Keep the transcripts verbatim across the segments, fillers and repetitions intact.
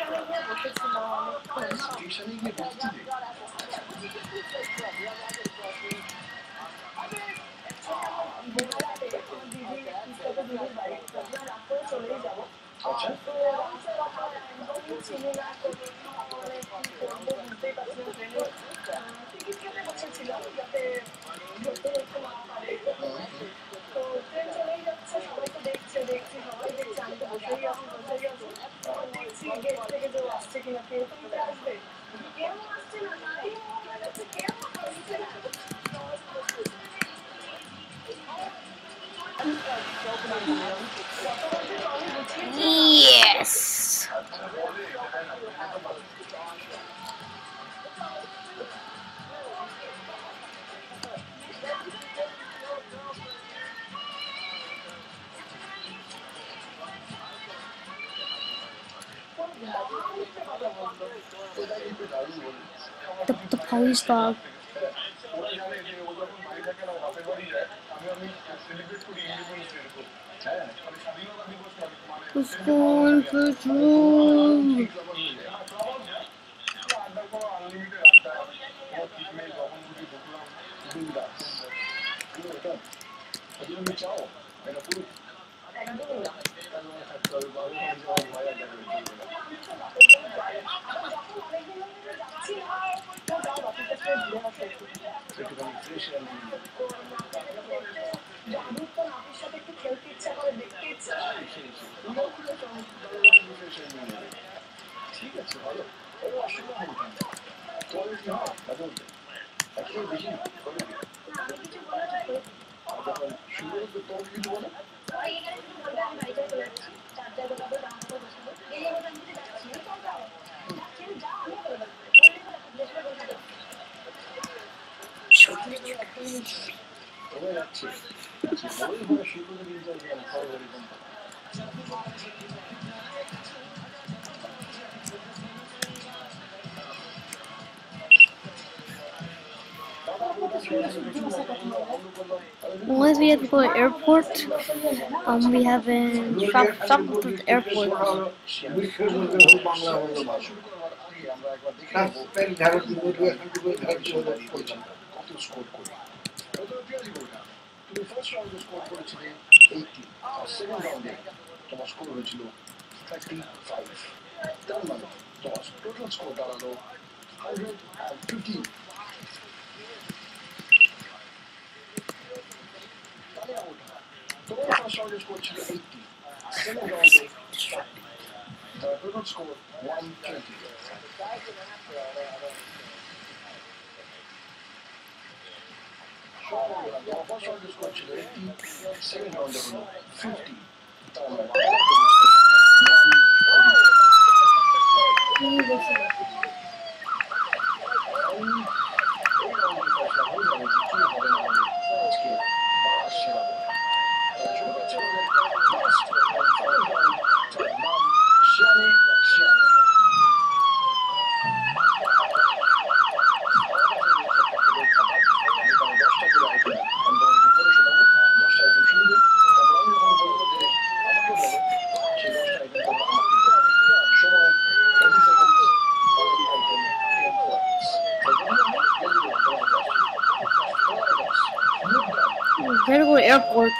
স্টেশনে গিয়ে বসেছিলে? আচ্ছা Yes. The, the police dog. Let's go on patrol. ঠিক আছে ভালো ও আসলে তোমার কি হয় বাদলতে আসলে বেশি করে যখন শুরু হতো তখন কিছু বলে কোথায় যাচ্ছে বড়ই বড় শুরু করে দিন চলবে সরকারি company Once we have to go to airport, um, we haven't shop shopped at the airport. We're gonna go to airport.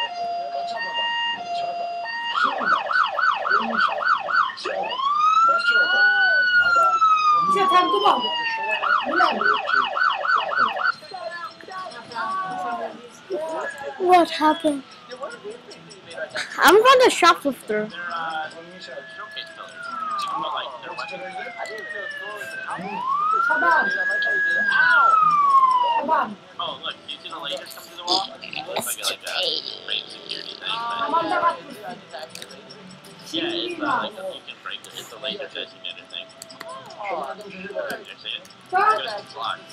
What happened? I'm not a shoplifter. Oh, look, you see the lasers come through the wall? It's like a, like a great security thing. But yeah, it's uh, like a beacon break. It's a laser designated thing. Oh, you see it? Because it's locked.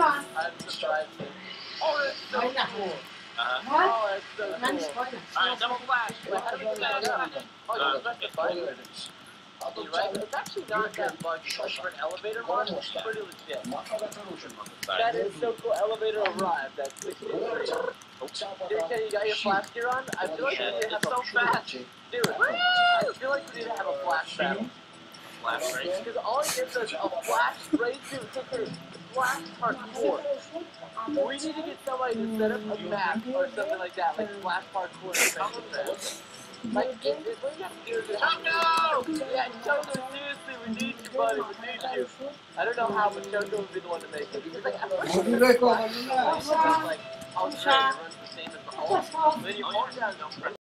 Oh, that's so cool. Uh-huh. Oh, that's so cool. Alright, double flash. How do you set it up? Oh, you press the button. Right? It's actually not that much for an elevator one. It's pretty legit. That is so cool. Elevator arrived. That's sixty-three. Dude, you got your flash gear on? I feel like you need to have so fast. Dude, I feel like you need to have a flash battle. Flash race? Because all it gives us a flash race to flash parkour. We need to get somebody to set up a map or something like that, like flash parkour. Like, if, if we got to do this. Choco! Yeah, Choco, seriously, we need you, buddy, we need you. I don't know how, but Choco would be the one to make it. Because, like, at first, it's like, oh, great, it runs the same as the whole. Then you hold down,